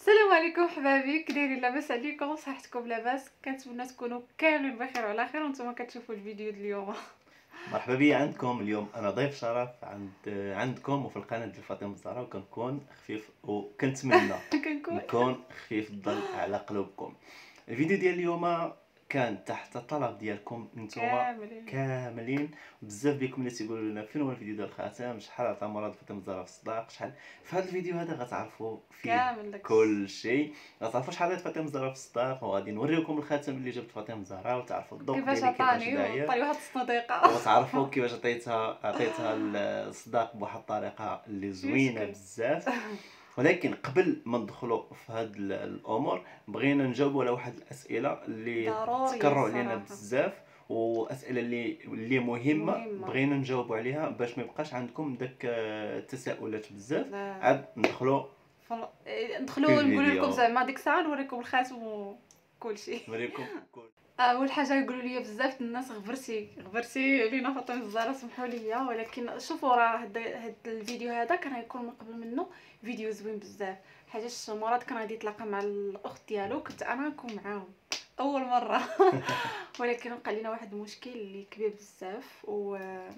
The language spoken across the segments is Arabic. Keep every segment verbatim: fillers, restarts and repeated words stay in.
السلام عليكم حبايبي، كي دايرين؟ لاباس عليكم؟ صحتكم لاباس؟ كنتمنى تكونوا كاملين بخير وعلى خير وانتم كتشوفوا الفيديو ديال اليوم. مرحبا بي عندكم. اليوم انا ضيف شرف عند عندكم وفي القناه ديال فاطمه الزهراء، وكنكون خفيف وكنتمنى كنكون نكون خفيف الظل على قلوبكم. الفيديو ديال اليوم كان تحت الطلب ديالكم نتوما كاملين. كاملين. بزاف بكم اللي تيقولوا لنا فين هو الفيديو ديال الخاتم، شحال عطى مراد فاطمه الزهراء في الصداق، شحال. في هذا الفيديو هذا غتعرفوا فيه كامل داكشي. كل شيء. غتعرفوا شحال عطات فاطمه الزهراء في الصداق، وغادي نوريكم الخاتم اللي جبت فاطمه الزهراء وتعرفوا الذوق كيفاش ديالي كيفاش عطاني داير، وعطاني واحد الصديقه. وتعرفوا كيفاش عطيتها عطيتها الصداق بواحد الطريقه اللي زوينه يشكل. بزاف. ولكن قبل ما ندخلوا في هاد الامور بغينا نجاوبوا على واحد الاسئله اللي ضروري تكرروا علينا الصراحه. بزاف، واسئله اللي اللي مهمه مهمه. بغينا نجاوبوا عليها باش ما يبقاش عندكم داك التساؤلات بزاف. لا. عاد ندخلوا فل... في ندخلوا نقول الفيديو لكم زعما ديك الساعه نوريكم الخاتم وكلشي. نوريكم كل اول حاجه يقولوا لي بزاف الناس غبرتي غبرتي علينا فاطمه الزهراء، سمحوا لي، ولكن شوفوا راه هاد هاد الفيديو هذا كان غيكون من قبل منه فيديو زوين بزاف، حاجه مراد كان غادي يتلاقى مع الاخت ديالو، كنت انا نكون معاهم اول مره. ولكن وقع لنا واحد المشكل اللي كبير بزاف و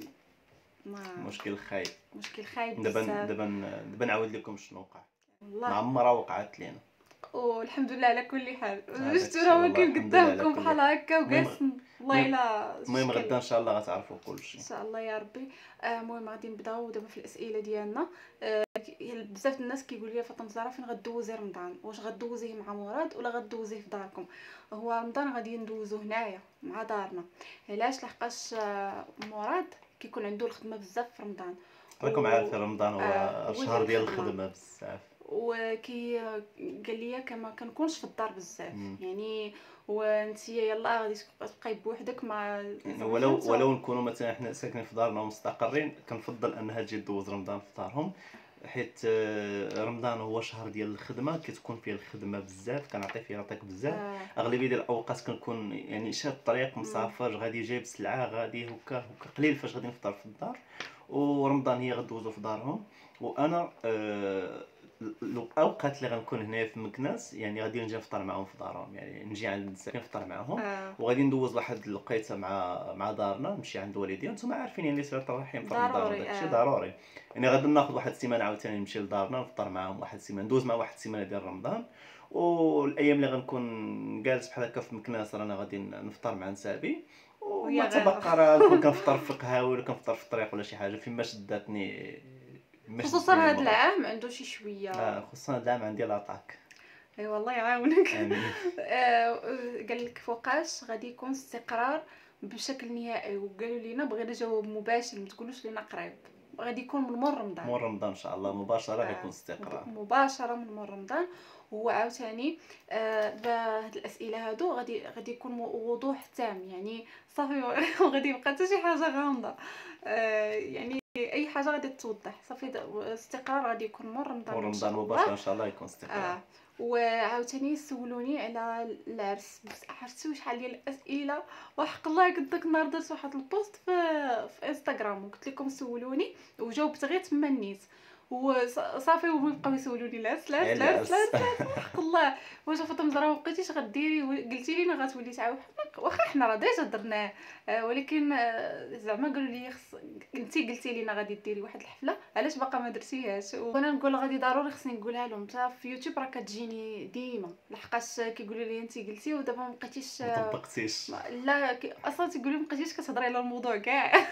ما مشكل خايب. مشكل خايب دابا بزاف دابا دابا نعاود لكم شنو وقع. ما والله. عمرها وقعت لينا. والحمد لله على كل حال. هذاك شفتوا الشيء راه والله ولكن الحمد لله على قدامكم كل بحال حال. هكا المهم وجالس والله الا المهم شكل. غدا ان شاء الله غتعرفوا كل شيء. ان شاء الله يا ربي. آه، المهم غادي نبداو دابا في الاسئله ديالنا. آه، بزاف الناس كيقول لي فاطمه الزهراء فين غدوزي رمضان، واش غدوزيه مع مراد ولا غدوزيه في داركم؟ هو رمضان غادي ندوزو هنايا مع دارنا. علاش؟ لحقاش آه، مراد كيكون عنده الخدمه بزاف في رمضان. راكم و- عارفين رمضان هو آه، هو الشهر ديال ديال الخدمة. الخدمه بزاف. وكي قال لي كما كنكونش في الدار بزاف، مم. يعني وانت يلا غادي تبقاي بوحدك مع يعني ولو ولو نكونوا مثلا حنا ساكنين في دارنا ومستقرين، كنفضل انها تجي دوز رمضان في دارهم، حيت آه، رمضان هو شهر ديال الخدمه، كتكون فيه الخدمه بزاف، كنعطي فيه عطيك بزاف. آه. اغلبيه ديال الاوقات كنكون يعني شاد الطريق مسافر غادي جايب سلعه غادي هكا هكا قليل فاش غادي نفطر في الدار، ورمضان هي غدوزو في دارهم. وانا آه الاوقات اللي غنكون هنايا في مكناس يعني غادي نجي نفطر معاهم في دارهم، يعني نجي عند الساكن نفطر معاهم. آه. وغادي ندوز واحد الوقيته مع مع دارنا، نمشي عند والديا. نتوما عارفين يعني صله الرحم في رمضان ضروري. وداكشي آه. ضروري. يعني غادي ناخذ واحد السيمانه عاوتاني نمشي لدارنا نفطر معاهم واحد السيمانه، ندوز مع واحد السيمانه ديال رمضان. والايام اللي غنكون جالس بحال هكا في مكناس رانا غادي نفطر مع نسابي، وما ويا غير. تبقى راه نكون كنفطر في قهاوي ولا كنفطر في الطريق ولا شي حاجه فيما شداتني. فيما خصوصا شدتني هذا المرض. العام عنده شي شويه. اه خصوصا هاد العام عندي لاطاك. اي والله يعاونك. امين. آه، قال لك فوقاش غادي يكون استقرار بشكل نهائي، وقالوا لينا بغينا جواب مباشر، ما تقولوش لينا قريب، غادي يكون من مور رمضان. مور رمضان ان شاء الله مباشره آه، غيكون استقرار. مباشره من مور رمضان. وهو عاوتاني آه، بهاد الاسئله هادو غادي غادي يكون وضوح تام، يعني صافي ما غادي يبقى حتى شي حاجه غامضه. آه، يعني اي حاجه غادي توضح صافي. الاستقرار غادي يكون مور رمضان مور ان شاء رمضان الله. مباشره ان شاء الله يكون استقرار. اه. وعاوتاني سولوني على العرس، بس عرفتوا شحال ديال الاسئله، وحق الله قد داك النهار درت واحد البوست في في انستغرام وقلت لكم سولوني وجاوبت غير تما النيت، وصافي هما بقاو يسولوني العرس العرس العرس العرس. حق الله واش فاطمه الزهراء ما بقيتيش غديري؟ قلتي لينا غتولي تعاود، واخا حنا راه ديجا درناه. آه، ولكن آه، زعما قالوا لي خص انتي قلتي لينا غادي ديري واحد الحفله، علاش باقا ما درتيهاش؟ وانا نقول غادي ضروري خصني نقولها لهم. انت في يوتيوب راه كتجيني ديما لحقاش كيقولوا لي انتي قلتي ودابا ما بقيتيش. ما طبقتيش. لا كي... اصلا تيقولوا ما بقيتيش كتهضري على الموضوع كاع.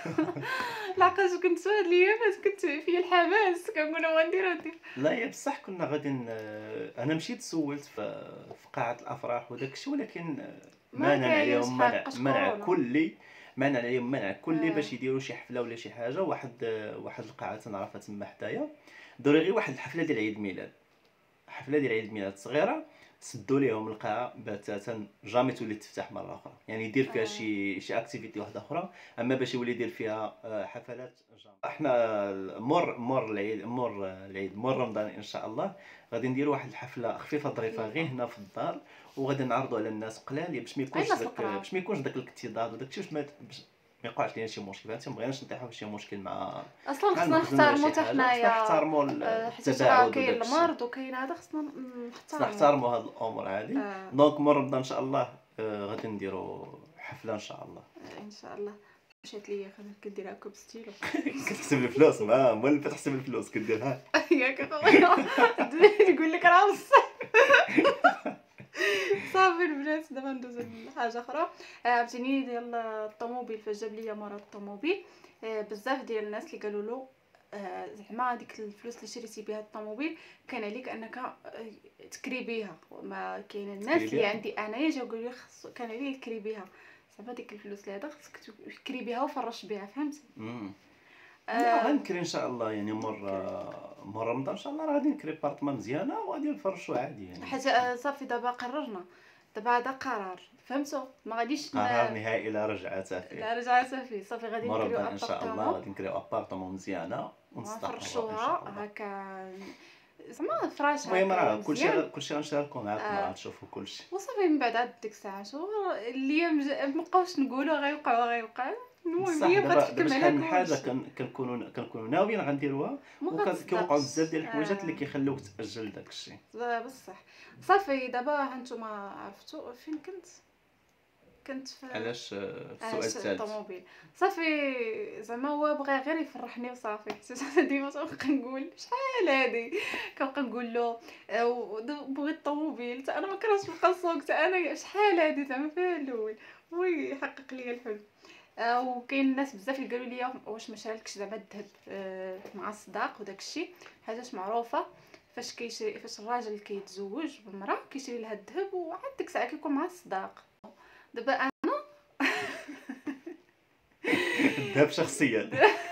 لحقاش كنت هاد الايامات كنت فيا الحماس كنقول غندير غندير. لا يا بصح كنا غادي ن- انا مشيت سولت في في قاعه الافراح وداك الشيء، ولكن ما مانع كاينش عليهم منع حقاش منع كورونا. كلي، مانع عليهم منع كلي آه. باش يديروا شي حفله ولا شي حاجه. واحد واحد القاعه تنعرفها تما حدايا داروا غير واحد الحفله ديال عيد ميلاد، حفله ديال عيد ميلاد صغيره، سدوا ليهم القاعه بتاتا جامي تولي تفتح مره اخرى، يعني يدير فيها آه. شي شي اكتيفيتي واحده اخرى. اما باش يولي يدير فيها آه، حفلات جامي. احنا مور مور العيد مور العيد مور رمضان ان شاء الله غادي نديروا واحد الحفله خفيفه ظريفه غير هنا في الدار، وغادي نعرضوا على الناس قلال باش ما يكونش الناس داك القراب. باش ما يكونش داك الاكتظاظ وداك الشيء، باش ما باش ما يقعش لينا شي مشكل، فهمتي؟ ما بغيناش نطيحوا في شي مشكل مع اصلا مع خصنا المخزن ولا نحترموا شي حتى حاجه. خصنا حنايا، نحترموا آه، حيت راه التباعد كاين وداك الشيء، المرض وكاين هذا، خصنا خصنا نحترموا. نحترموا هاد الامور هادي. آه. دونك مور رمضان ان شاء الله آه، غادي نديروا حفله ان شاء الله. آه، ان شاء الله. مشات ليا خدمت كديرها هكا بستيلو. كتحسب الفلوس ما مول تحسب الفلوس كديرها. ياك اخويا يقول لك راه بصح. صافي البنات، دابا ندوزو لحاجه اخرى. آه، عاوتاني ديال الطوموبيل، فاش جاب ليا مرض الطوموبيل، آه، بزاف ديال الناس اللي قالوا له آه، زعما هذيك الفلوس اللي شريتي بها الطوموبيل كان عليك انك آه، تكري بيها. ما كاين الناس تكري اللي بيها؟ عندي انايا جاو قالوا لي خص كان عليا نكري بيها، زعما ديك الفلوس اللي هذا خصك تكري بيها وفرش بيها، فهمتي؟ امم لا آه، غنكري ان شاء الله، يعني مور مور رمضان ان شاء الله راه غادي نكري بارطمان مزيانه وغادي نفرشوا عادي يعني. حيت آه، صافي دابا قررنا، دابا هذا قرار، فهمتوا؟ ما غاديش ن- قرار نهائي لا رجعه فيه. لا رجعه صافي، صافي غادي مور نكريو رمضان ان شاء الله ابارطمون غادي نكريو ابارطمون مزيانه ونستقروا ان شاء ونفرشوها الله. هكا، زعما فراش المهم هكا راه كلشي مزيان. كلشي غنشاركو معاكم، راه آه. غتشوفوا كلشي. وصافي من بعد عاد ديك الساعات الايام جا- مابقاوش نقولوا غيوقع غيوقع، المهم بصح هي دابا بغات دابا تحكم شحال على من حاجه كلشي. كن- كنكونوا كنكونوا ناويين غنديروها، ما وكيوقعوا غتصدقش. بزاف ديال الحويجات اللي آه. كيخلوك تاجل داك الشيء. بصح صافي دابا هانتوما عرفتوا فين كنت كنت في علاش آه، في آه، السؤال ش- الثالث؟ الطوموبيل. صافي زعما هو بغى غير يفرحني وصافي، حيت انا ديما تنبقى نقول شحال هادي، كنبقى نقول له آه، و- بغيت الطوموبيل، حتى انا ما كرهتش نبقى نسوق، حتى انا شحال هادي زعما في الاول، هو يحقق لي الحلم. آه، وكاين الناس بزاف اللي قالوا لي واش ما شاركش زعما الذهب آه، مع الصداق وداك الشيء، حاجات معروفه. فاش كيشري فاش الراجل كيتزوج بمراه كيشري لها الذهب، وعاد ديك الساعه كيكون مع الصداق. دابا الذهب شخصيا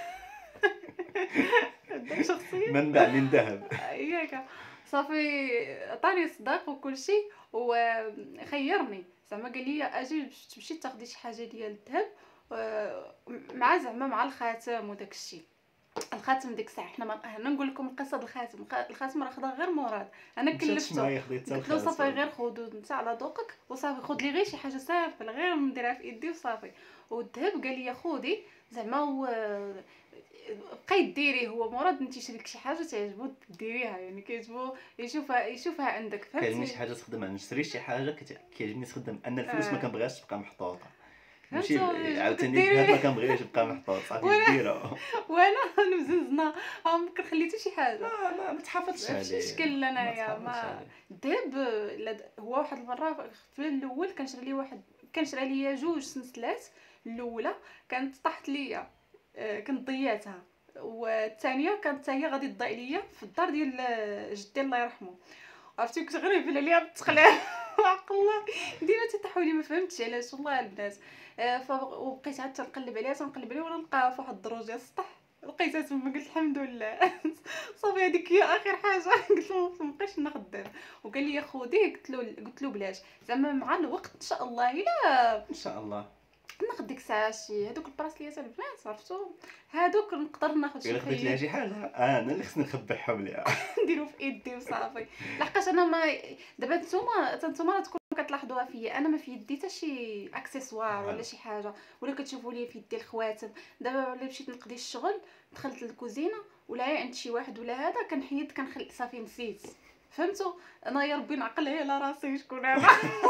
الذهب شخصيا منبع من ذهب. ياك صافي عطاني صداق وكل شيء، وخيرني زعما قال لي اجي باش تمشي تاخدي شي حاجه ديال الذهب آه، مع زعما مع الخاتم وداك الشيء. الخاتم ديك الساعه حنا ما انا نقول لكم القصه د الخاتم. الخاتم راه خدا غير مراد، انا مشات كلفته معايا خديت قلت له صافي الخاتم. غير خذ انت على ذوقك وصافي، خذ لي غير شي حاجه سامبل غير نديرها في يدي وصافي. والذهب قال لي خذي زعما هو بقاي ديريه، هو مراد انت تشري لك شي حاجه تعجبو ديريها، يعني كيعجبو يشوفها يشوفها عندك، كيعجبني شي فهمتي؟ حاجه تخدم، نشري شي حاجه كت- كيعجبني تخدم ان الفلوس ما آه. كنبغيهاش تبقى محطوطه، فهمتي؟ ماشي يعجبك عاوتاني ديريه. الذهب ما كنبغيهش يبقى محطوط، صافي وأنا- ديرو. وانا مزنزنه ها ما كنخلي حتى شي حاجه، ما ما ما تحافظش عليه، ماشي شكل انايا تحافظش ما عليه. الذهب. لا د- هو واحد المره في الاول كان شرى لي واحد كان شرى لي جوج سنسلات، الاولى كانت طاحت ليا آه، كنت ضيعتها، والثانيه كانت حتى هي غادي تضيع ليا في الدار ديال آه، جدي الله يرحمه. عرفتي كنت غير نبل عليها بالتقليع. عق الله ديما تيطيحوا لي، ما فهمتش علاش والله البنات. آه، ف وبقيت عاد تنقلب عليها تنقلب عليها وانا نلقاها في واحد الدروج ديال السطح، لقيتها تما قلت الحمد لله. صافي هذيك هي اخر حاجه. قلت له ما بقيتش نخدم، وقال لي خذيه، قلت له قلت له بلاش زعما مع الوقت ان شاء الله الا ان شاء الله ناخذ ديك الساعه شي هذوك البراسليات البنات عرفتو، هذوك نقدر ناخذ الا شي خديت ليها خيط شي حاجه انا اللي خصني نخبعهم ليها. نديرو في ايدي وصافي. لحقاش انا ما دابا نتوما نتوما تكونوا كتلاحظوها فيا، انا ما في يدي حتى شي اكسسوار ولا شي حاجه، ولا كتشوفوا لي في يدي الخواتم. دابا ملي مشيت نقضي الشغل دخلت للكوزينه ولا عند شي واحد ولا هذا كنحيد كنخلي صافي نسيت، فهمتوا؟ انا يا ربي نعقلها على راسي شكون انا.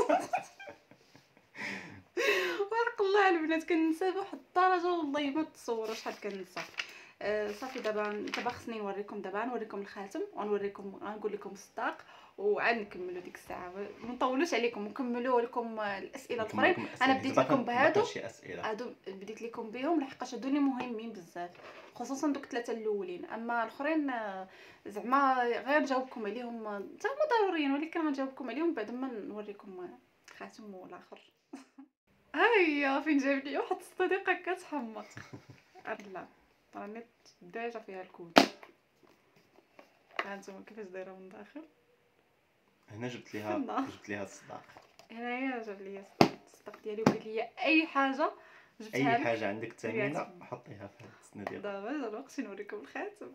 وعق الله البنات كننسى بواحد الدرجه والله ما تصوروا شحال كننسى. آه صافي دابا دابا خصني نوريكم، دابا نوريكم الخاتم ونوريكم غنقول لكم الصداق وعاد نكملوا ديك الساعه، ما نطولوش عليكم ونكملوا لكم الاسئله الاخرين. انا بديت لكم بهادو شي اسئله هادو بديت لكم بهم لحقاش هادو اللي مهمين بزاف، خصوصا دوك ثلاثه الاولين. اما الاخرين آه، زعما غير نجاوبكم عليهم حتى هما ضروريين، ولكن غنجاوبكم عليهم بعد ما نوريكم الخاتم والاخر. هيا فين جاب لي واحد الصديقه كتحمط. لا راني ديجا فيها الكود. ها انتم كيفاش دايره من داخل. هنا جبت ليها الله. جبت ليها الصداق. هنايا جاب لي الصداق ديالي وقال لي اي حاجه جبتها اي لك. حاجه عندك ثمينه ريعتهم. حطيها في هاد السنه ديالك. دابا دابا وقتي نوريكم الخاتم.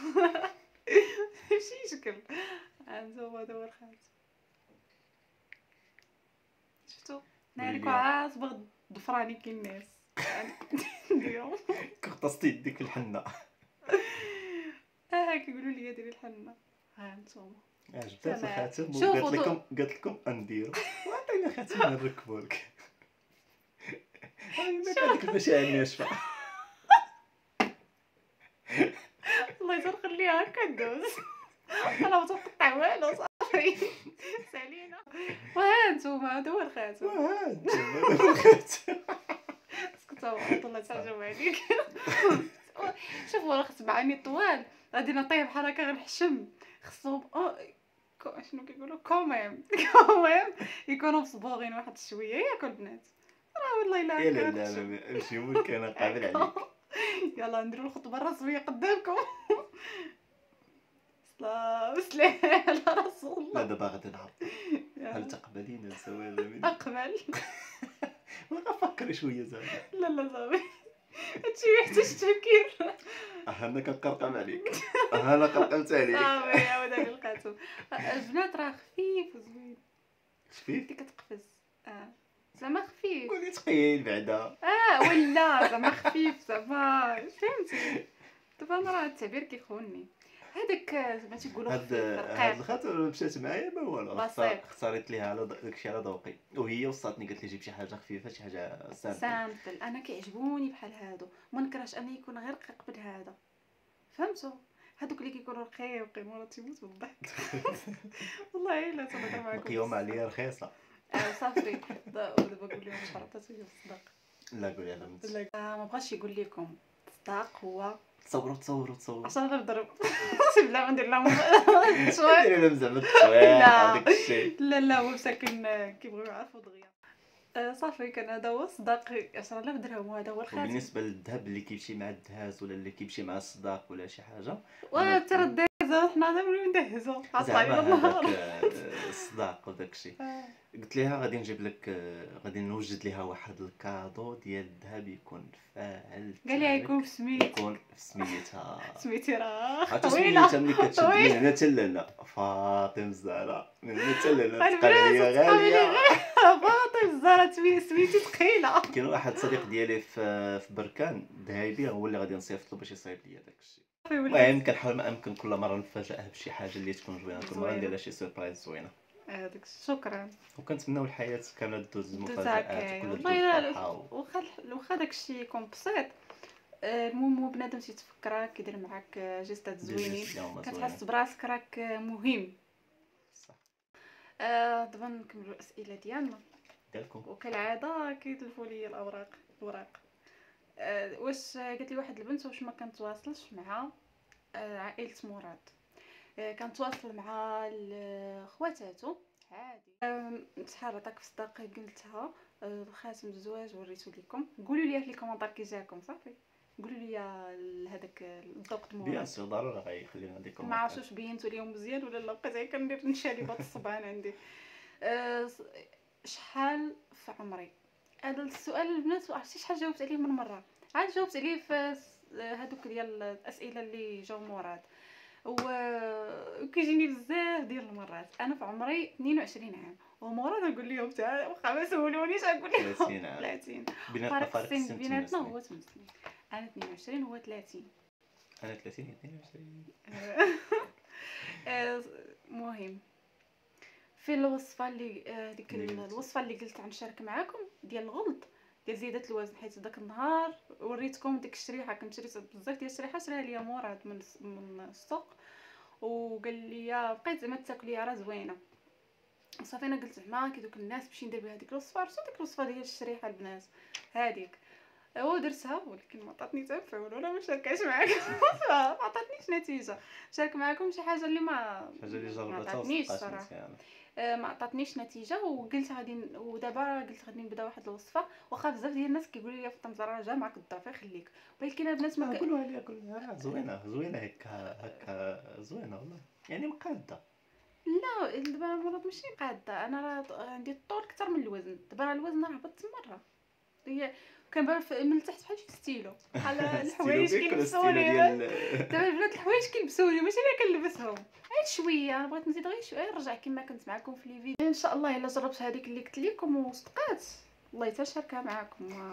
ماشي شكل هانتوما هذا هو الخاتم، شفتو ناريكو ليا. عاصبغ ضفراني كي الناس. نديرو كغطستي يديك في الحنه. اه كيقولوا لي ديري الحنه. ها انتم عجبتها تمام. الخاتم شوفوا وقالت دو- لكم قالت لكم نديرو وعطينا خاتم نركبو لك. هاي هذيك المشاعر ناشفه. الله يجر خليها هكا دوز. انا ما تنقطع والو صافي سالينا. وها نتوما هذا هو الخاتم. وها انت هذا الخاتم. اسكت الله تعجب عليك. شوفوا راه خص بعاني طوال غادي نطيب بحال هكا غنحشم خصهم أو... كو- شنو كيقولوا كوميم كوميم يكونوا مصبوغين واحد شويه ياك البنات. راه والله الا يا لا هكا لا غنحشم. لا امشي مولك انا قابل عليك. يلا نديرو الخطبه الرسميه قدامكم. سلام سلام على رسول لا الله. دابا غادي نهبط. يلا. هل تقبلين الزواج مني؟ اقبل. غنفكر شويه زعما. لا لا صافي هادشي يحتاج تفكير. انا كنقرقم عليك. انا قرقمت عليك. صافي عاود على الخاتم. البنات راه خفيف وزوين. خفيف انت كتقفز اه زعما خفيف. قولي ثقيل بعدا. اه ولا زعما خفيف زعما فهمتي. دابا انا راه التعبير كيخونني هذاك زعما تيقولوا هاد خفيف هاد رقيق. الخاتم مشات معايا ما والو. بسيط. اختار- اختاريت ليها على ض- داكشي على ذوقي وهي وصاتني قالت لي جيب شي حاجه خفيفه شي حاجه سامبل. سامبل انا كيعجبوني بحال هادو ما نكرهش انه يكون غير رقيق بحال هذا فهمتوا. هادوك اللي كيكونوا رقيقين مرة تيموت بالضحك. والله الا تنهضر معاكم مقيومه عليا رخيصه. اه صافي دابا قول لهم شرطات هي الصداق. لا قولي على بنت. لا آه ما بغاش يقول لكم الصداق هو تصوروا تصوروا تصوروا. عشان نضرب بلا ما ندير لهم شويه. ديري لهم زعما التصوير لا. هذاك الشيء. لا لا هو مساكن كيبغيو يعرفوا دغيا. آه صافي كان هذا هو الصداق عشرة آلاف درهم وهذا هو الخاتم. وبالنسبه للذهب اللي كيمشي مع الدهاز ولا اللي كيمشي مع الصداق ولا شي حاجه وترى الدهزه حنا دابا ندهزو زعما عطاي هذاك النهار. آه، الصداق وداك الشيء. آه. قلت لها غادي نجيب لك آه، غادي نوجد لها واحد الكادو ديال الذهب يكون فاعل. قال لي يكون في سميت يكون في سميتها. سميتي راه عرفتي طويله. سميتها ملي كتشد من طويلة. هنا حتى لهنا فاطمه الزهراء من هنا حتى لهنا البنات تقال لي غاليه. فاطمه الزهراء سميتي ثقيله. كاين واحد صديق ديالي في في بركان ذهبي هو اللي غادي نصيفط له باش يصايب لي داك الشيء. المهم كنحاول ما امكن كل مره نفاجئها بشي حاجه اللي تكون زوينه كل مره ندير لها شي سوربرايز زوينه. هذاك شكرا. وكنتمناو الحياه كامله دوز دوز المفاجات هكايا. وكل والله دوز لا فرحه و- واخا واخا داكشي يكون بسيط. آه، المهم هو بنادم تيتفكرك كيدير معاك آه، جيستات زوينين ديجيست اليوم كتحس زوينة. براسك راك آه، مهم. صح. آه، دابا نكملوا الاسئله ديالنا ديالكم وكالعاده كيتلفوا لي الاوراق الوراق. آه، واش قالت لي واحد البنت واش ما كنتواصلش مع آه، عائله مراد. آه، كنتواصل مع ال- خواتاتو عادي. آم، شحال عطاك في الصداقه قلتها آه، الخاتم الزواج وريتو لكم. قولوا لي في لي كومونتير كي جاكم صافي. قولوا لي هذاك الذوق بيان المراد. سور ضروري غيخلينا عندكم. ما عرفتش واش بينتو ليهم مزيان ولا لا بقيت غير كندير نشاليبات الصبعان عندي. أه ص- شحال في عمري هذا السؤال البنات عرفتي شحال جاوبت عليه من مره. عاد جاوبت عليه في س- هذوك ديال الاسئله اللي جاو مراد و- وكيجيني بزاف ديال المرات. انا في عمري اثنين وعشرين عام ومراد نقول لهم حتى واخا ما سولونيش نقول لهم ثلاثين عام. ثلاثين. بيناتنا فرق فرق السن السن بيناتنا ثمان هو ثمان سنين. انا اثنين وعشرين هو ثلاثين. انا ثلاثين هي اثنين وعشرين. آه، مهم في الوصفه اللي آه، ديك اللي قلتي. الوصفه اللي قلت غنشارك معاكم ديال الغلط ديال زياده الوزن حيت داك النهار وريتكم ديك الشريحه كنت شريت بزاف ديال الشريحه شراها ليا مراد من الس- من السوق وقال لي بقيت زعما تاكليها راه زوينه. صافي انا قلت زعما كي دوك الناس باش ندير بها ديك الوصفه عرفتوا ديك الوصفه ديال الشريحه البنات هذيك هو درتها ولكن ما عطاتني حتى مفعول ولا ما شاركاش معاكم. ما عطاتنيش نتيجه. شارك معاكم شي حاجه اللي ما حاجه اللي ما جربتها عطاتنيش وصدقات صراحه. مزيانه. آه، ما عطاتنيش نتيجه وقلت غادي ن- ودابا قلت غادي نبدا واحد الوصفه واخا بزاف ديال الناس كيقولوا لي فاطمه زهراء جا معك الضعف خليك ولكن البنات ما ك... قولوا عليها قولوا زوينه زوينه هكا هكا زوينه والله يعني مقاده. لا دابا مرات ماشي قاده انا راه عندي الطول اكثر من الوزن. دابا راه الوزن راه هبط مره هي كنبان في- من التحت بحال شي ستيلو بحال الحوايج كيلبسوني. دابا البنات الحوايج كيلبسوني ماشي انا كنلبسهم غير شويه. انا بغيت نزيد غير شويه نرجع كما كنت معكم في لي فيديو ان شاء الله. الا جربت هذيك اللي قلت لكم وصدقات والله حتى شاركها معكم. ما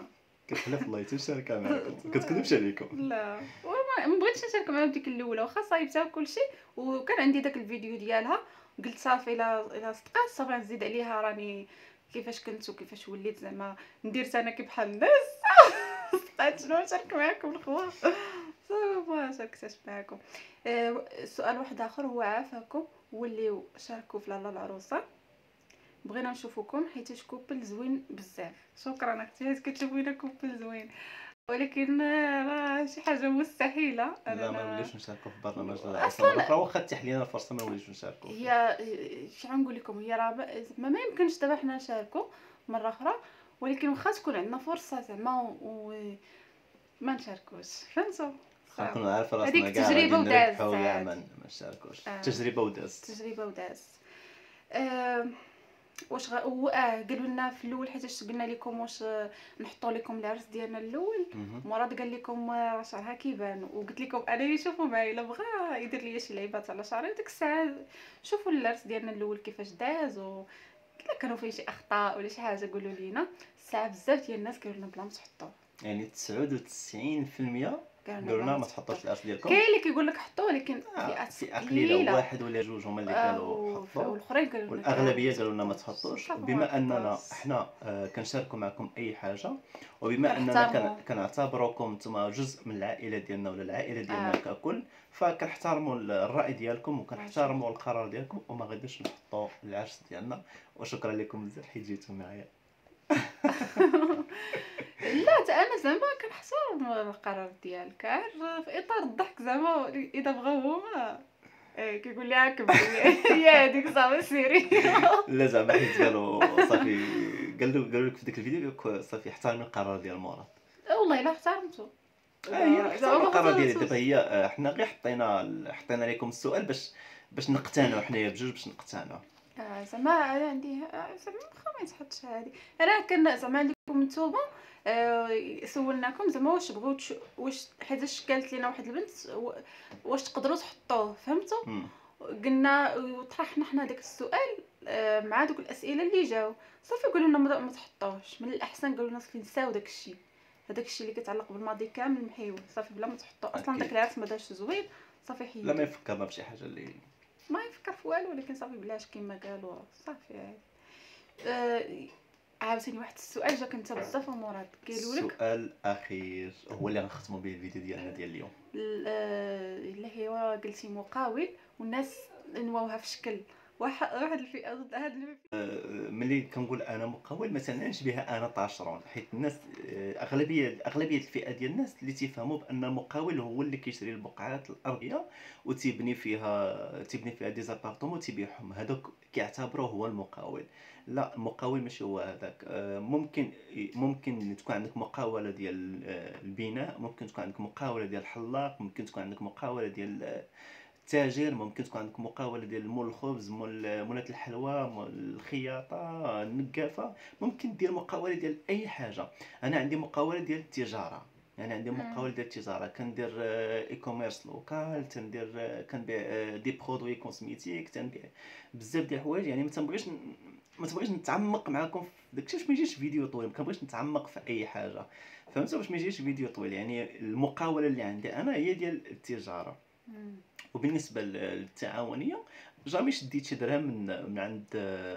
كتحلف الله تشاركها معاكم كتكذبش عليكم. لا وما ما بغيتش نشارك معاهم ديك الاولى واخا صايبتها وكلشي، وكان عندي داك الفيديو ديالها، قلت صافي الا الا صدقات صافي نزيد عليها راني كيفاش كنت وكيفاش وليت زعما ندير انا كي بحال الناس. صدقات شنو نشارك معاكم الخوا، صافي ما شاركتش معاكم. آه، سؤال واحد اخر هو عافاكم وليو شاركوا في لاله العروسه، بغينا نشوفوكم حيت كوبل زوين بزاف. شكرا اختي حيت كتشوفينا كوبل زوين، ولكن راه شي حاجه مستحيله لا ما اننا نوليوش نشاركوا في برنامج العروسه اصلا. مره اخرى، واخا تيح لينا الفرصه ما نوليوش نشاركوا فيه. هي شي غنقول لكم، هي راه ما ما يمكنش دابا حنا نشاركوا مره اخرى، ولكن واخا تكون عندنا فرصه زعما وما نشاركوش، فهمتوا؟ واخا نكونوا عارفه راسنا هذيك كاع تجربه غادي ودازت نربحوا كاع عاد. ما ما نشاركوش. آه. تجربه ودازت. تجربه ودازت. آه واش غ... و... اه قالوا لنا في الاول حيتاش قلنا لكم واش نحطوا لكم العرس ديالنا الاول، مهم. مراد قال لكم راه شعرها كيبان، وقلت لكم انا شوفوا معايا الا بغى يدير لي شي لعيبات على شعري ديك الساعه شوفوا العرس ديالنا الاول كيفاش داز، و الا كانوا فيه شي اخطاء ولا شي حاجه قولوا لينا. الساعه بزاف ديال الناس قالوا لنا بلا ما تحطوه، يعني تسعة وتسعين بالمية قالوا قالوا لنا بلا ما تحطوش العرس ديالكم. كاين اللي كيقول لك حطوه، ولكن آه، فئات في قليله قليله، واحد ولا جوج هما اللي آه، قالوا و- حطوا، والاخرين قالوا لنا والاغلبيه كاع قالوا لنا ما تحطوش. تحطوش. صافي ما بما اننا تحطوش. احنا آه، كنشاركوا معكم اي حاجه، وبما اننا كنحترموا. كن- كنعتبروكم نتوما جزء من العائله ديالنا ولا العائله ديالنا آه. ككل، فكنحترموا الراي ديالكم وكنحترموا القرار ديالكم، وما غاديش نحطوا العرس ديالنا. وشكرا لكم بزاف حيت جيتوا معايا. لا تا انا زعما كنحترم القرار ديالك، عارف في اطار الضحك زعما اذا بغاو هما ايه كيقول لي هاك هي هذيك صافي سيري. لا زعما حيت قالوا صافي، قالوا قالوا لك في ديك الفيديو قالوا لك صافي احترمي القرار ديال مراد. والله الا احترمته. اه هي زعما احترم ما القرار ديالي. خسرتوش. دابا هي آه، حنا غير حطينا حطينا لكم السؤال باش باش نقتنعوا حنايا بجوج، باش نقتنعوا. آه، زعما انا عندي آه، زعما واخا ما يتحطش هادي، انا كان زعما عندكم نتوما آه، سولناكم زعما واش بغيو تش... واش حيتاش قالت لينا واحد البنت و- واش تقدروا تحطوه، فهمتوا؟ مم. قلنا وطرحنا حنا داك السؤال آه، مع دوك الاسئله اللي جاو، صافي قالوا لنا ما ما تحطوش، من الاحسن قالوا لنا صافي نساو داك الشيء، هذاك الشيء اللي كيتعلق بالماضي كامل محيو، صافي بلا ما تحطوا اصلا داك أكيد. العرس ما دارش زوين، صافي لا حيدوا. ما يفكرنا بشي حاجه اللي ما يفكر في والو، ولكن صافي بلاش كيما قالوا صافي عادي. آه، عاوتاني واحد السؤال جاك انت بزاف مراد، قالوا لك السؤال الاخير هو اللي غنختموا به الفيديو ديالنا ديال اليوم. اللي هو قلتي مقاول والناس نواوها في شكل واحد واحد الفئه ضد هاد الفئة. آه، ملي كنقول انا مقاول ما تنعنيش بها انا طاشرون، حيت الناس آه، اغلبيه اغلبيه الفئه ديال الناس اللي تيفهموا بان المقاول هو اللي كيشري البقعات الارضيه وتيبني فيها تيبني فيها دي زابارتمون وتيبيعهم، هذوك كيعتبروه هو المقاول. لا المقاول ماشي هو هذاك. آه، ممكن ممكن تكون عندك مقاوله ديال آه، البناء، ممكن تكون عندك مقاوله ديال الحلاق، ممكن تكون عندك مقاوله ديال آه، التاجر، ممكن تكون عندك مقاوله ديال مول الخبز، مول مولات الحلوى، مول الخياطه، النقافه، ممكن دير مقاوله ديال اي حاجه. انا عندي مقاوله ديال التجاره، يعني عندي مقاوله ديال التجاره، كندير اي كوميرس لوكال، تندير آه، كنبيع آه، دي برودوي كوزميتيك، تنبيع بزاف ديال الحوايج. يعني ما تنبغيش ن- ما تبغيش نتعمق معكم في داكشي باش ما يجيش فيديو طويل، ما كنبغيش نتعمق في اي حاجه، فهمتوا؟ باش ما يجيش فيديو طويل. يعني المقاوله اللي عندي انا هي ديال التجاره. مم. وبالنسبه للتعاونيه جامي شديت شي درهم من من عند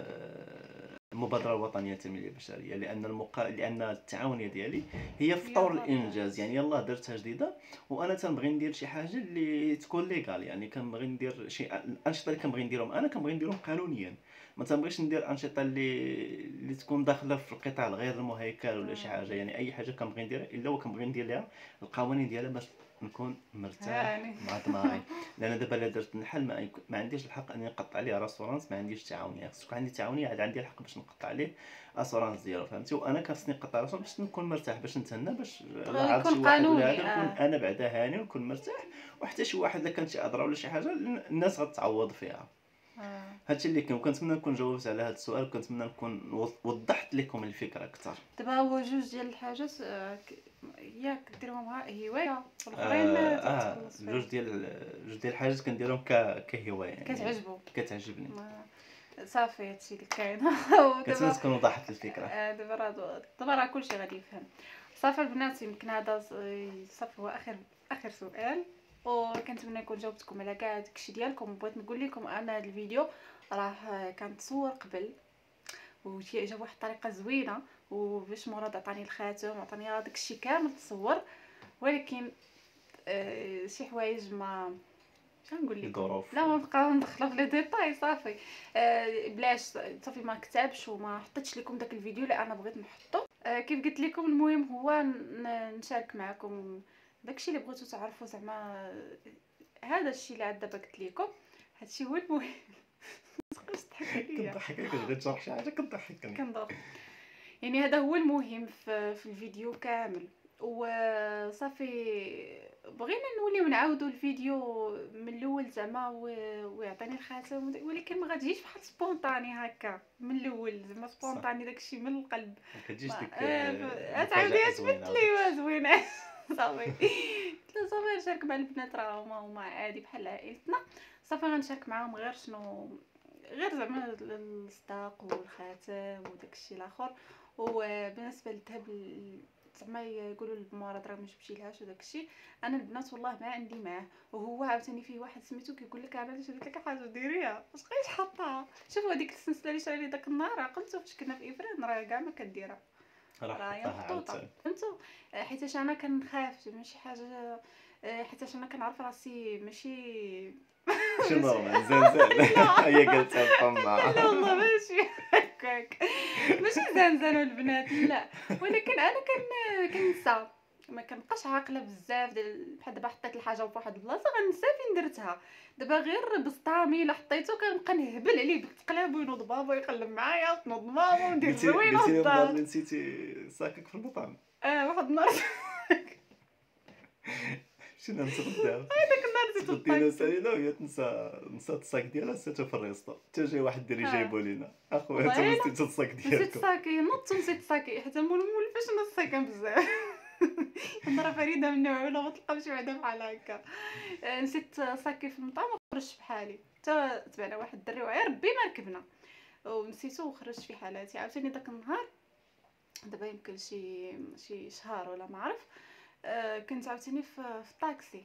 آه، المبادره الوطنيه للتنميه البشريه، لان المقا... لان التعاونيه ديالي هي في طور الانجاز. يعني يلاه درتها جديده، وانا تنبغي ندير شي حاجه اللي تكون ليغال، يعني كنبغي ندير شي الانشطه اللي كنبغي نديرهم انا كنبغي نديرهم قانونيا، ما تنبغيش ندير انشطه اللي اللي تكون داخله في القطاع الغير المهيكل ولا شي حاجه. يعني اي حاجه كنبغي نديرها الا وكنبغي ندير لها القوانين ديالها باش نكون مرتاح هاني. مع دماغي. لان دابا الا درت النحل ما, يك- ما عنديش الحق اني نقطع عليه راسورانس، ما عنديش تعاونيه. خص يكون عندي تعاونيه عاد عندي الحق باش نقطع عليه اسورانس ديالو، فهمتي؟ وانا كنخصني نقطع راسورانس باش نكون مرتاح، باش نتهنى، باش لا عرفت شي يكون واحد ولا قانوني. هذا نكون اه انا بعدا هاني ونكون مرتاح، وحتى شي واحد الا كانت شي اضرار ولا شي حاجه الناس غتعوض فيها. اه هادشي اللي كان. وكنتمنى نكون جاوبت على هذا السؤال، وكنتمنى نكون وض- وضحت لكم الفكره اكثر. دابا هو جوج ديال الحاجات آه، ك- ياك ديرهم هوايه والاخرين اه, آه تتخلص جوج فيهم ديال جوج ديال الحاجات كنديرهم ك كهوايه، يعني كتعجبو. كتعجبني. ما- صافي هادشي اللي كاين. كنتمنى تكون وضحت الفكره. آه، دابا راه دابا راه كلشي غادي يفهم. صافي البنات، يمكن هذا صافي هو اخر اخر سؤال، وكنتمنى نكون جاوبتكم على كاع داكشي ديالكم. بغيت نقول لكم ان هذا الفيديو راه كان تصور قبل وجا بواحد الطريقه زوينه، وباش مراد عطاني الخاتم عطاني داكشي كامل تصور، ولكن آه شي حوايج ما نقول لكم، لا ما نبقاو ندخلوا في لي ديتاي. صافي آه بلاش، صافي ما كتبش وما حطيتش لكم داك الفيديو اللي انا بغيت نحطه. آه كيف قلت لكم، المهم هو نشارك معكم داكشي اللي بغيتو تعرفوا. زعما هذا الشيء اللي عاد دابا قلت لكم، هادشي هو المهم. تبقاش تضحك عليا، كنضحك عليك، بغيت تشرح شي حاجه كنضحكني كنضحك. يعني هذا هو المهم في, في الفيديو كامل. وصافي بغينا نوليو نعاودوا الفيديو من الاول زعما ويعطيني الخاتم، ولكن ما غاديش بحال سبونطاني هكا من الاول، زعما سبونطاني داكشي من القلب. ما كتجيش ديك تعاودي تبت لي زوينه. صافي لا صافي نشارك مع البنات، راه هما هما عادي بحال عائلتنا. صافي غنشارك معاهم غير شنو، غير زعما الصداق والخاتم وداكشي الاخر. وبالنسبه للذهب زعما يقولوا للمراد راه ما جبتيلهاش وداكشي، انا البنات والله ما عندي معاه. وهو عاوتاني فيه واحد سميتو كيقول لك انا شريت لك حاجه ديريها، واش بقيتش حاطاها. شوفوا هذيك السلسله اللي شرا لي داك النهار، عقلتو فاش كنا في افران راه كاع ما كديرها، راه هي محطوطه. فهمتوا؟ حيتاش انا كنخاف ماشي حاجه، حيتاش انا كنعرف راسي ماشي شي نورمال زنزان. هي قالتها بفمها. لا والله ماشي هكاك، ماشي زنزان البنات لا، ولكن انا كن كنسى، ما كنبقاش عاقله بزاف. بحال دابا حطيت الحاجه فواحد البلاصه غنسى فين درتها. دابا غير بسطامي الا حطيتو كنبقى نهبل عليه بالتقلاب وينوض بابا يقلب معايا تنوض ماما وندير زوينه قلتي لي الدار. اللي نسيتي صاكك في المطعم. اه واحد النهار مشينا نتغداو، هذاك النهار نسيت تغدينا سالينا وهي تنسى نسات الصاك ديالها نساتو في الريسطو، حتى جا واحد الدري جايبو لينا اخويا انت نسيتو الصاك نسيت ديالكم. صاكي، نط نسيت صاكي حتى مول مول فاش نص صاكي بزاف. نهار فريده من نوعه ولا ما تلقاوش بعدا بحال هكا. نسيت صاكي في المطعم وخرجت بحالي، حتى تبعنا واحد الدري وعي ربي ما ركبنا ونسيتو وخرجت في حالاتي. عاوتاني داك النهار دابا يمكن شي شي شهر ولا ما عرف، آه كنت عاوتاني في, في الطاكسي.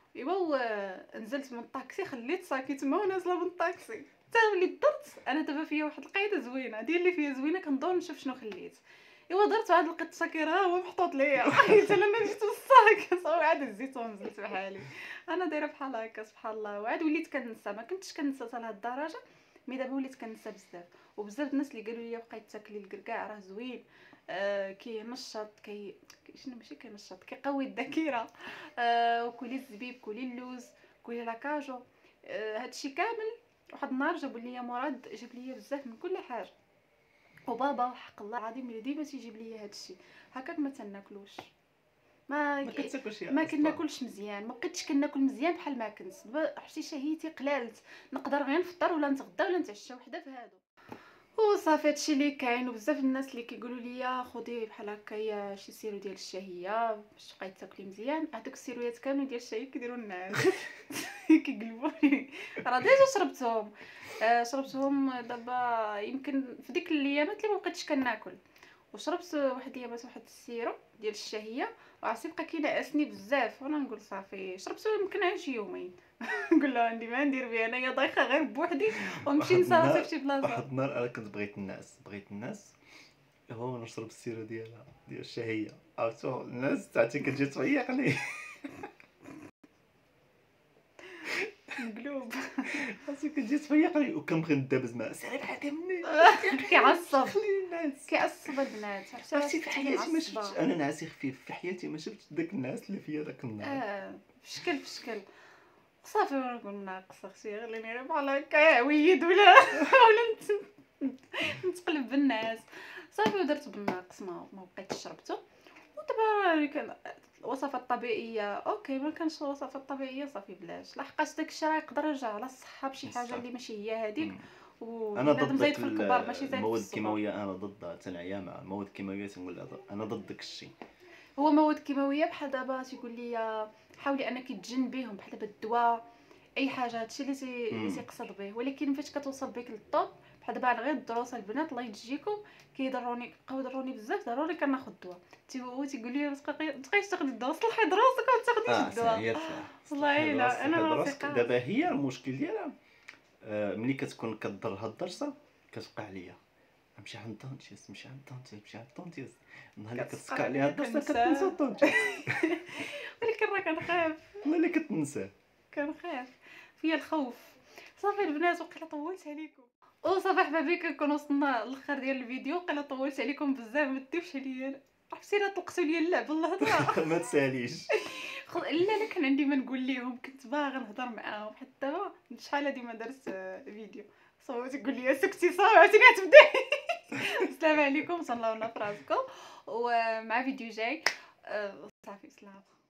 ايوا نزلت من الطاكسي خليت صاكي تما ونازله من الطاكسي حتى وليت درت. انا دابا فيا واحد القاعده زوينه ديال اللي فيا زوينه، كندور نشوف شنو خليت. ايوا درت عاد لقيت الصاكي راه هو محطوط ليا. حيت انا نجيت الصاك صافي عاد هزيت ونزلت بحالي. انا دايره بحال هكا سبحان الله. وعاد وليت كننسى، ما كنتش كننسى حتى لهاد الدرجه، مي دابا وليت كننسى بزاف. وبزاف الناس اللي قالوا لي بقيت تاكلي الكركاع راه زوين، آه كينشط كي شنو ماشي كينشط كيقوي الذاكره، آه وكلي الزبيب كلي اللوز كلي لاكاجو، آه هادشي كامل. واحد النهار جابوا لي مراد جاب لي بزاف من كل حاجه، وبابا حق الله العظيم اللي ديما تيجيب لي هادشي هكاك ما تناكلوش. ما ما كتاكلش ما كناكلش مزيان، ما بقيتش كناكل مزيان بحال ما كنت. دابا حتى شهيتي قلالت، نقدر غير نفطر ولا نتغدى ولا نتعشى وحده في هادو وصافي. هادشي اللي كاين. وبزاف الناس اللي كيقولوا لي خدي بحال هكايا شي سيرو ديال الشهيه باش تبقاي تاكلي مزيان. هذوك السيرويات كاملين ديال الشهيه كيديروا النعاس. كيقلبوني. راه ديجا شربتهم، آه شربتهم دابا يمكن في ديك الايامات اللي ما بقيتش كناكل، وشربت واحد الايامات واحد السيرو ديال الشهيه وعرفتي بقى كينعسني بزاف. وانا نقول صافي شربته يمكن عن شي يومين. نقول له عندي ما ندير بيه انايا ضايخه غير بوحدي ونمشي نسراسي في شي بلاصه. واحد النهار انا كنت بغيت الناس بغيت الناس هو نشرب السيرو ديالها ديال الشهيه، عرفتو الناس تاعتي كتجي تعيقني. مقلوب راسي كتجي تعيقني وكنبغي ندابز معاه سيري بعدا مني. كيعصب خليني نعس كيعصب البنات. عرفتي في حياتي ما شفتش انا نعاسي خفيف في حياتي، ما شفتش داك الناس اللي فيا داك النهار. اه في شكل في شكل صافي. نقول ناقص اختي خليني غير بحال هكا عويد ولا ولا نتقلب بالناس. صافي ودرت بالناقص ما ما بقيتش شربته. ودابا كان الوصفات الطبيعيه اوكي، ما كانش الوصفات الطبيعيه صافي بلاش، لحقاش داك الشيء راه يقدر يرجع على الصحه بشي حاجه اللي ماشي هي هذيك. انا ضد ضد في الكبار ماشي زايد المواد الكيماويه، انا ضدها تنعيا مع المواد الكيماويه. تنقول انا ضد داك الشيء. هو مواد كيماويه بحال دابا تيقول لي حاولي انك تجنبيهم بحال دابا الدواء اي حاجه، هادشي اللي اللي تيقصد به. ولكن فاش كتوصل بك للطوب بحال بحال دابا غير الدروس البنات الله يجيكم كيضروني بقاو يضروني بزاف ضروري كناخذ الدواء تيقول تيقول لي ما تبقايش تاخدي الدواء صلحي راسك وما اه تاخديش الدواء. هي الفعل. والله الا انا راسي قاعد. دابا هي المشكل ديالها آه، ملي كتكون كضر هاد الدرسه كتبقى عليا نمشي عند الدونتيست نمشي عند الدونتيست نمشي عند الدونتيست نهار اللي كتسقى كتسقى عليها الدرسه كنسى. كتنسى الدونتيست ولكن راه كنخاف ملي كتنساه. كنخاف فيا الخوف. صافي البنات وقيلا طولت عليكم وصافي حبابي كنكون وصلنا للاخر ديال الفيديو. وقيلا طولت عليكم بزاف ما ديوش عليا عرفتي راه طلقتوا لي اللعب الهضره. ما تساليش. خذ لا لا كان عندي ما نقول لهم كنت باغا نهضر معاهم حتى دابا شحال هادي ما درت آه، فيديو صوتي تقول لي سكتي صافي عاوتاني غتبداي. السلام عليكم تهلاو لنا في راسكم ومع فيديو جاي. آه، صافي سلام.